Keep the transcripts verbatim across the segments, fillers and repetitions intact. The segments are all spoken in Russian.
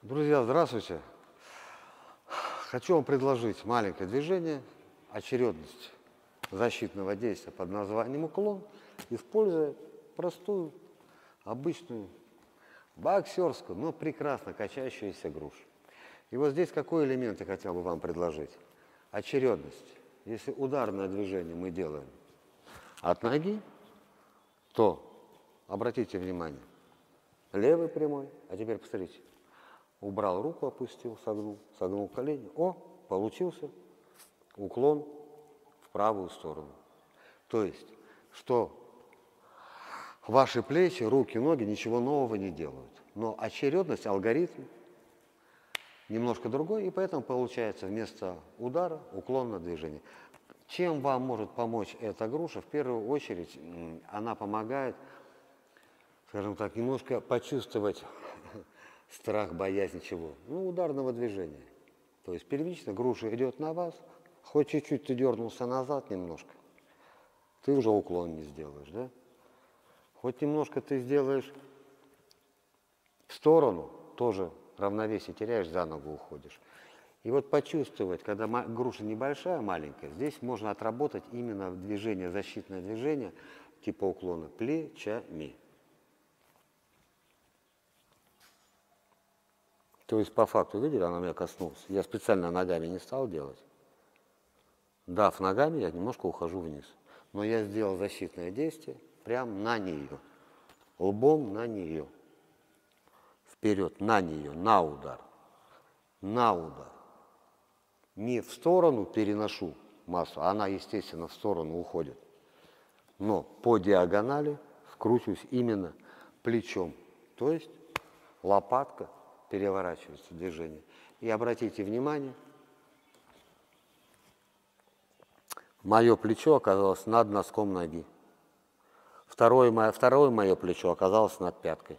Друзья, здравствуйте! Хочу вам предложить маленькое движение, очередность защитного действия под названием уклон, используя простую, обычную, боксерскую, но прекрасно качающуюся грушу. И вот здесь какой элемент я хотел бы вам предложить? Очередность. Если ударное движение мы делаем от ноги, то, обратите внимание, левый прямой, а теперь посмотрите, убрал руку, опустил, согнул, согнул колени. О, получился уклон в правую сторону. То есть, что ваши плечи, руки, ноги ничего нового не делают. Но очередность, алгоритм немножко другой, и поэтому получается вместо удара уклон на движение. Чем вам может помочь эта груша? В первую очередь она помогает, скажем так, немножко почувствовать страх, боязнь чего? Ну, ударного движения. То есть первично груша идет на вас, хоть чуть-чуть ты дернулся назад немножко, ты уже уклон не сделаешь, да? Хоть немножко ты сделаешь в сторону, тоже равновесие теряешь, за ногу уходишь. И вот почувствовать, когда груша небольшая, маленькая, здесь можно отработать именно движение, защитное движение типа уклона плечами. То есть по факту, видели, она меня коснулась. Я специально ногами не стал делать. Дав ногами, я немножко ухожу вниз. Но я сделал защитное действие прямо на нее. Лбом на нее. Вперед, на нее, на удар. На удар. Не в сторону переношу массу, она, естественно, в сторону уходит. Но по диагонали вкручиваюсь именно плечом. То есть лопатка переворачивается движение. И обратите внимание, мое плечо оказалось над носком ноги. Второе мое, второе мое плечо оказалось над пяткой.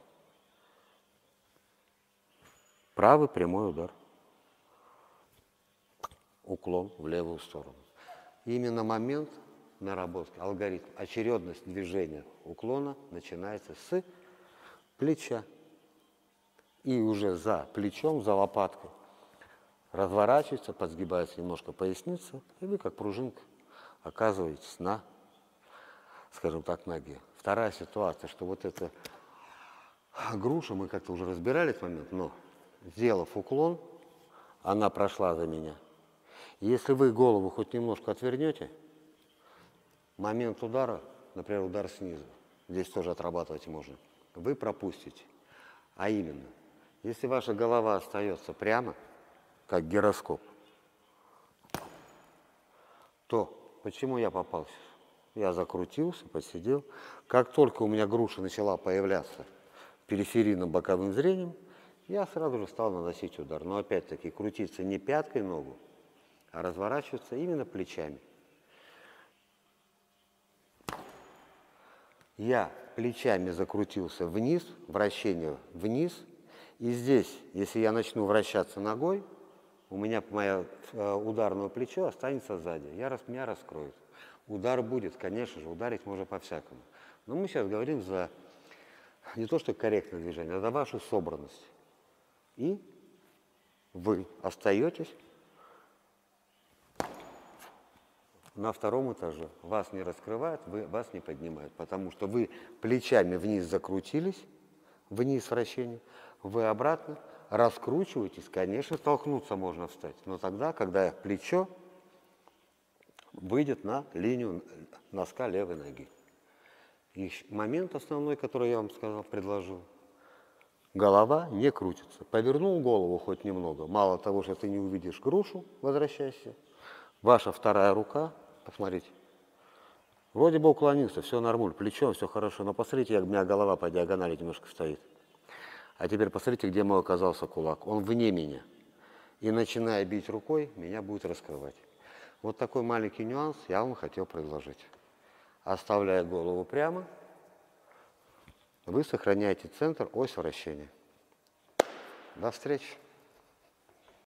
Правый прямой удар. Уклон в левую сторону. Именно момент наработки, алгоритм, очередность движения уклона начинается с плеча. И уже за плечом, за лопаткой разворачивается, подсгибается немножко поясница, и вы как пружинка оказываетесь на, скажем так, ноге. Вторая ситуация, что вот эта груша, мы как-то уже разбирали этот момент, но сделав уклон, она прошла за меня. Если вы голову хоть немножко отвернете, момент удара, например, удар снизу, здесь тоже отрабатывать можно, вы пропустите. А именно, если ваша голова остается прямо, как гироскоп, то почему я попался? Я закрутился, посидел. Как только у меня груша начала появляться периферийным боковым зрением, я сразу же стал наносить удар. Но опять-таки крутиться не пяткой ногу, а разворачиваться именно плечами. Я плечами закрутился вниз, вращение вниз. И здесь, если я начну вращаться ногой, у меня мое ударное плечо останется сзади. Я, меня раскроет. Удар будет, конечно же, ударить можно по-всякому. Но мы сейчас говорим за не то что корректное движение, а за вашу собранность. И вы остаетесь на втором этаже. Вас не раскрывают, вы, вас не поднимают, потому что вы плечами вниз закрутились, вниз вращение, вы обратно раскручиваетесь, конечно, столкнуться можно встать, но тогда, когда плечо выйдет на линию носка левой ноги. И момент основной, который я вам сказал, предложил, голова не крутится. Повернул голову хоть немного, мало того, что ты не увидишь грушу, возвращайся, ваша вторая рука, посмотрите, вроде бы уклонился, все нормуль, плечом все хорошо, но посмотрите, как у меня голова по диагонали немножко стоит. А теперь посмотрите, где мой оказался кулак. Он вне меня. И начиная бить рукой, меня будет раскрывать. Вот такой маленький нюанс я вам хотел предложить. Оставляя голову прямо, вы сохраняете центр, ось вращения. До встречи.